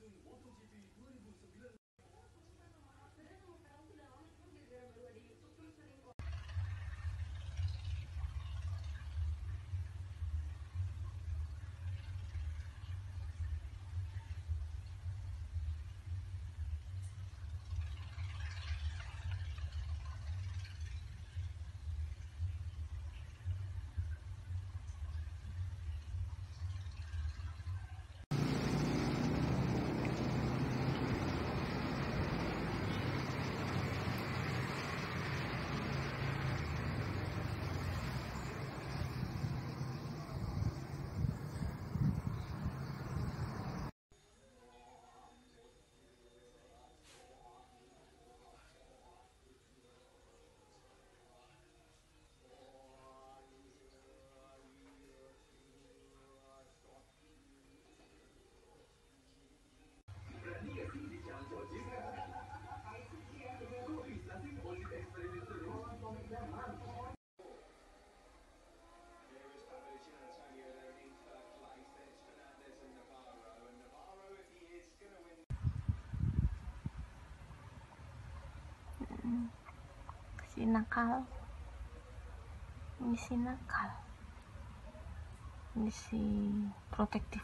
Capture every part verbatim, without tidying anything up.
Si nakal, ini si nakal, ini si protektif.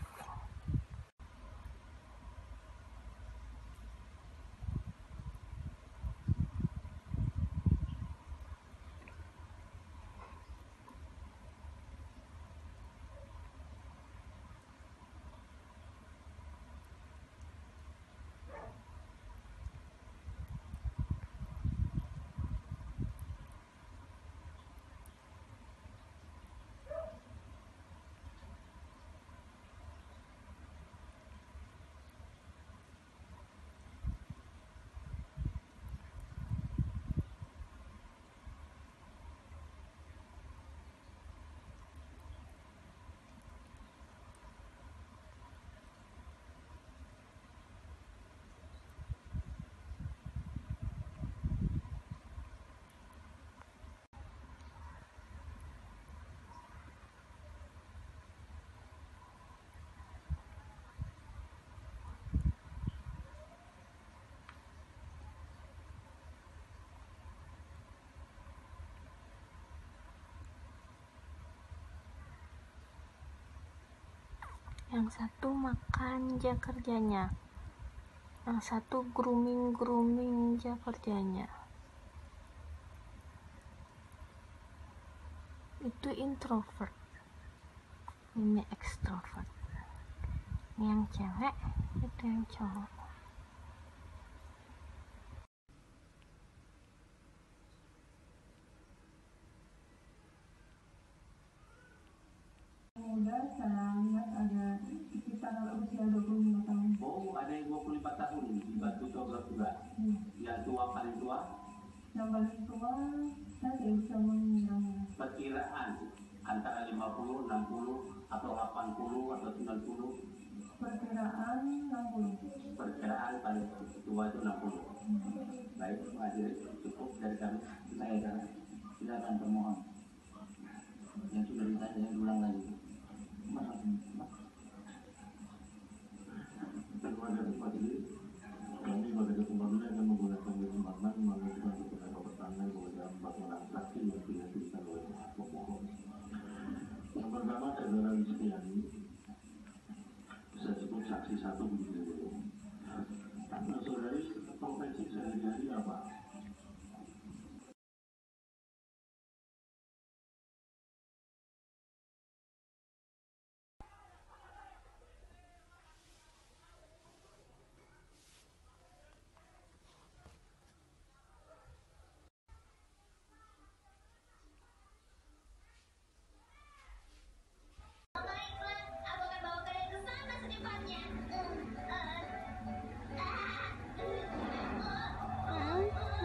Yang satu makan jam kerjanya, yang satu grooming grooming jam kerjanya. Itu introvert, ini extrovert. Ini yang cewek, itu yang cowok. Muda, saya lihat ada sekitar usia dua puluh lima tahun. Oh, ada yang dua puluh lima tahun di Batu Coklat juga. Hmm. Yang tua paling tua? Yang paling tua, saya tidak bisa mengiranya. Perkiraan antara lima puluh, enam puluh, atau delapan puluh, atau sembilan puluh? Perkiraan enam puluh. Perkiraan paling tua itu enam puluh. Hmm. Baik, hadir cukup dari kami. Saya silakan pemohon. Yang sudah ditanya, yang ulang lagi. Kepada majelis, kami pada kesempatan akan menggunakan kesempatan mengajukan beberapa pertanyaan kepada empat orang saksi yang dihadirkan oleh pemohon. Yang pertama adalah Listiani, saya sebut saksi satu begitu. Nah, saudari profesi sehari-hari apa? Hmm?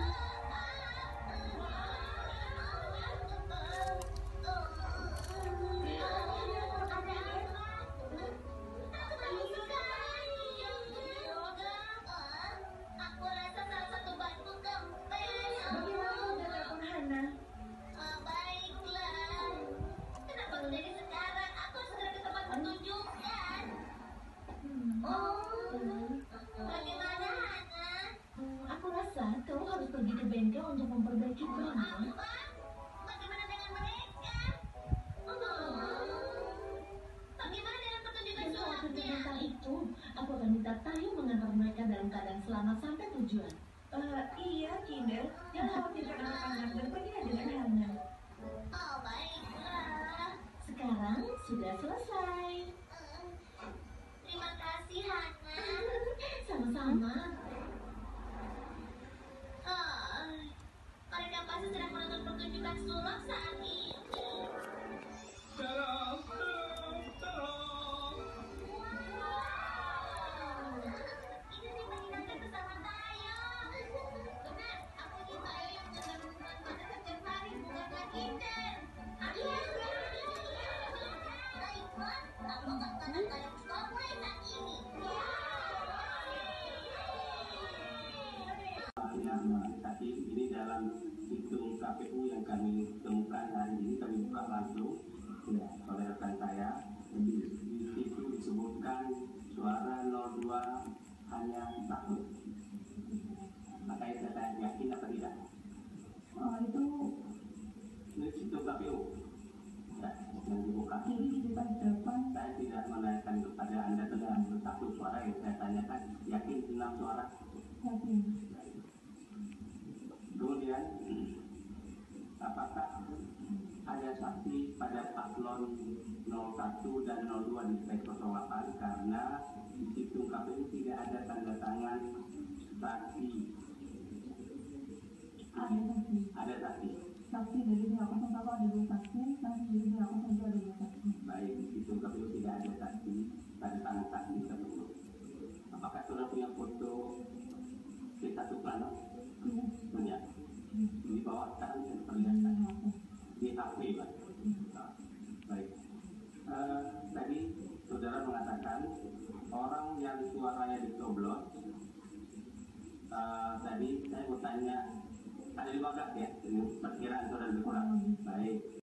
dalam keadaan selamat sampai tujuan. Eh, iya, Kinder. Jangan khawatirkan anak-anak dan pergilah dengan aman. Oh, baiklah. Sekarang sudah selesai. Terima kasih, Hana. Sama-sama. Oh, mereka pasti sedang menonton pertunjukan sulap saat ini. Tolong, tolong, tolong. Ini sih menyenangkan bersama Tayo. Benar, aku ingin Tayo yang sedang menikmati setiap hari, bukanlah Kinder. Iya, iya, baiklah, aku akan mengatakan Tayo ke sekolah mulai saat ini. Tapi ini dalam hitung K P U yang kami temukan hari ini, kami buka langsung ya, oleh rekan saya. Di, di situ disebutkan suara nol dua hanya satu. Makanya saya yakin apa tidak? Oh, itu Ini situng K P U ya, yang dibuka. jadi di depan depan. Saya tidak menanyakan kepada Anda tentang satu suara, yang saya tanyakan yakin enam suara. Yakin. Kemudian, apakah ada saksi pada paslon nol satu dan nol dua di P E K nol delapan karena di situng K P U tidak ada tanda tangan saksi. Ada saksi. Ada saksi. Saksi dari pihak nol satu ada dua saksi, saksi dari pihak nol dua ada dua saksi. Baik, di situng K P U tidak ada saksi, tanda tangan saksi tersebut. Apakah sudah punya foto C satu plano? Iya. Punya. Di bawah sekarang saya perlihatkan di H P, Pak. Nah, baik. Uh, tadi saudara mengatakan orang yang suaranya dicoblos. Uh, tadi saya mau tanya ada lima belas ya, ini perkiraan saudara kurang. Baik.